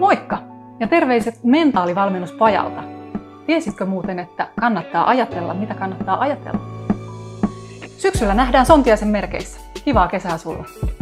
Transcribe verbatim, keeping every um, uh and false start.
Moikka! Ja terveiset mentaalivalmennuspajalta. Tiesitkö muuten, että kannattaa ajatella, mitä kannattaa ajatella? Syksyllä nähdään Sontiaisen merkeissä. Kivaa kesää sulla!